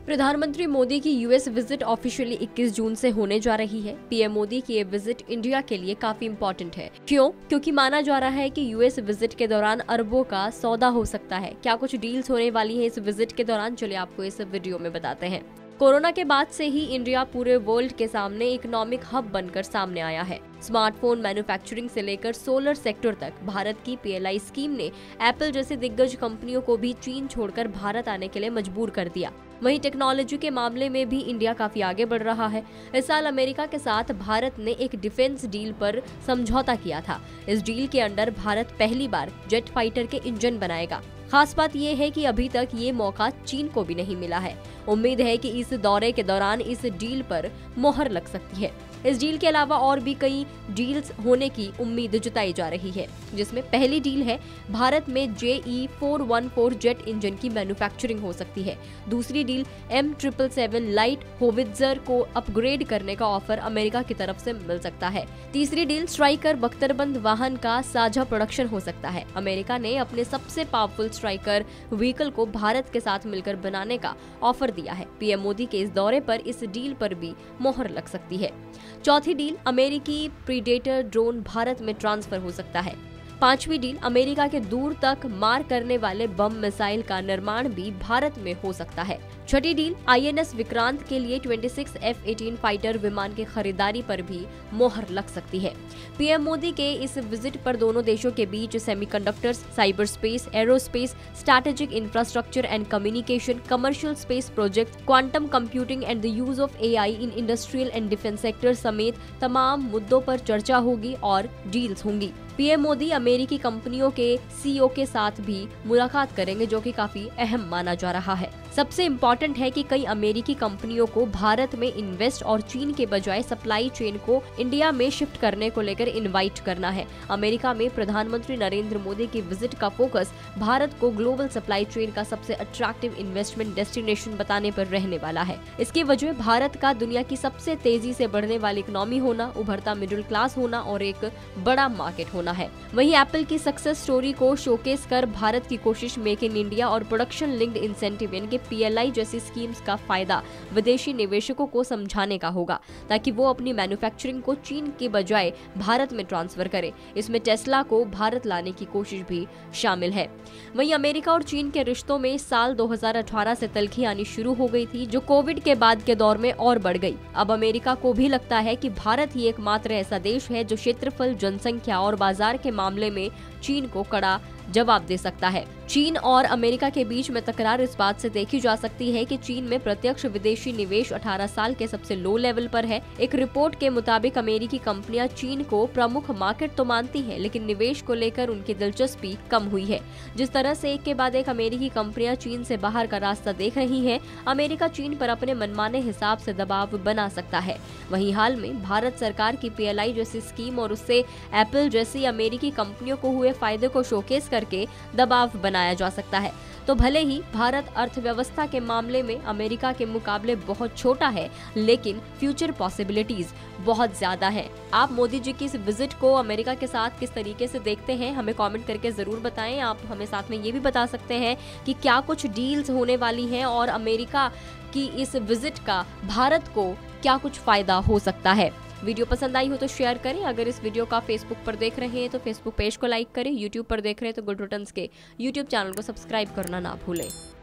प्रधानमंत्री मोदी की US visit officially 21 जून से होने जा रही है। पीएम मोदी की ये विजिट इंडिया के लिए काफी इम्पोर्टेंट है। क्यों? क्योंकि माना जा रहा है कि यूएस विजिट के दौरान अरबों का सौदा हो सकता है। क्या कुछ डील्स होने वाली है इस विजिट के दौरान, चलिए आपको इस वीडियो में बताते हैं। कोरोना के बाद से ही इंडिया पूरे वर्ल्ड के सामने इकोनॉमिक हब बनकर सामने आया है। स्मार्टफोन मैन्युफैक्चरिंग से लेकर सोलर सेक्टर तक भारत की पीएलआई स्कीम ने एप्पल जैसी दिग्गज कंपनियों को भी चीन छोड़कर भारत आने के लिए मजबूर कर दिया। वहीं टेक्नोलॉजी के मामले में भी इंडिया काफी आगे बढ़ रहा है। इस साल अमेरिका के साथ भारत ने एक डिफेंस डील पर समझौता किया था। इस डील के अंडर भारत पहली बार जेट फाइटर के इंजन बनाएगा। खास बात यह है कि अभी तक ये मौका चीन को भी नहीं मिला है। उम्मीद है कि इस दौरे के दौरान इस डील पर मोहर लग सकती है। इस डील के अलावा और भी कई डील्स होने की उम्मीद जताई जा रही है, जिसमें पहली डील है भारत में JE414 जेट इंजन की मैन्युफैक्चरिंग हो सकती है। दूसरी डील M777 लाइट होवित्जर को अपग्रेड करने का ऑफर अमेरिका की तरफ से मिल सकता है। तीसरी डील स्ट्राइकर बख्तरबंद वाहन का साझा प्रोडक्शन हो सकता है। अमेरिका ने अपने सबसे पावरफुल स्ट्राइकर व्हीकल को भारत के साथ मिलकर बनाने का ऑफर दिया है। पीएम मोदी के इस दौरे पर इस डील पर भी मोहर लग सकती है। चौथी डील अमेरिकी प्रीडेटर ड्रोन भारत में ट्रांसफर हो सकता है। पांचवी डील अमेरिका के दूर तक मार करने वाले बम मिसाइल का निर्माण भी भारत में हो सकता है। छठी डील INS विक्रांत के लिए 26 F-18 फाइटर विमान की खरीदारी पर भी मोहर लग सकती है। पीएम मोदी के इस विजिट पर दोनों देशों के बीच semiconductors, cyber space, aerospace, strategic infrastructure and communication, commercial space project, quantum computing and the use of AI in industrial and defence sector समेत तमाम मुद्दों पर चर्चा होगी और डील्स होंगी। पीएम मोदी अमेरिकी कंपनियों के CEO के साथ भी मुलाकात करेंगे, जो कि काफी अहम माना जा रहा है। सबसे इम्पोर्टेंट है कि कई अमेरिकी कंपनियों को भारत में इन्वेस्ट और चीन के बजाय सप्लाई चेन को इंडिया में शिफ्ट करने को लेकर इनवाइट करना है। अमेरिका में प्रधानमंत्री नरेंद्र मोदी की विजिट का फोकस भारत को ग्लोबल सप्लाई चेन का सबसे अट्रैक्टिव इन्वेस्टमेंट डेस्टिनेशन बताने पर रहने वाला है। इसकी वजह भारत का दुनिया की सबसे तेजी से बढ़ने वाली इकोनॉमी होना, उभरता मिडिल क्लास होना और एक बड़ा मार्केट होना है। वहीं एप्पल की सक्सेस स्टोरी को शोकेस कर भारत की कोशिश मेक इन इंडिया और प्रोडक्शन लिंक्ड इंसेंटिव यानी पीएलआई जैसी स्कीम्स का फायदा विदेशी निवेशकों को समझाने का होगा, ताकि वो अपनी मैन्युफैक्चरिंग को चीन के बजाय भारत में ट्रांसफर करे। इसमें टेस्ला को भारत लाने की कोशिश भी शामिल है। वहीं अमेरिका और चीन के रिश्तों में साल 2018 से तल्खी आनी शुरू हो गई थी, जो कोविड के बाद के दौर में और बढ़ गई। अब अमेरिका को भी लगता है कि भारत ही एकमात्र ऐसा देश है जो क्षेत्रफल, जनसंख्या और बाजार के मामले में चीन को कड़ा जवाब दे सकता है। चीन और अमेरिका के बीच में तकरार इस बात से देखी जा सकती है कि चीन में प्रत्यक्ष विदेशी निवेश 18 साल के सबसे लो लेवल पर है। एक रिपोर्ट के मुताबिक अमेरिकी कंपनियां चीन को प्रमुख मार्केट तो मानती हैं, लेकिन निवेश को लेकर उनकी दिलचस्पी कम हुई है। जिस तरह से एक के बाद एक अमेरिकी कंपनियां चीन से बाहर का रास्ता देख रही हैं, अमेरिका चीन पर अपने मनमाने हिसाब से दबाव बना सकता है। वहीं हाल में भारत सरकार की पीएलआई जैसी स्कीम और उससे एप्पल जैसी अमेरिकी कंपनियों को हुए फायदे को शोकेस करके दबाव बनाया जा सकता है। तो भले ही भारत अर्थव्यवस्था के मामले में अमेरिका के मुकाबले बहुत छोटा है, लेकिन फ्यूचर पॉसिबिलिटीज बहुत ज्यादा है। आप मोदी जी की इस विजिट को अमेरिका के साथ किस तरीके से देखते हैं, हमें कमेंट करके जरूर बताएं। आप हमें साथ में ये भी बता सकते हैं कि क्या कुछ डील्स होने वाली हैं और अमेरिका की इस विजिट का भारत को क्या कुछ फायदा हो सकता है। वीडियो पसंद आई हो तो शेयर करें। अगर इस वीडियो का फेसबुक पर देख रहे हैं तो फेसबुक पेज को लाइक करें। यूट्यूब पर देख रहे हैं तो गुड रिटर्न्स के यूट्यूब चैनल को सब्सक्राइब करना ना भूलें।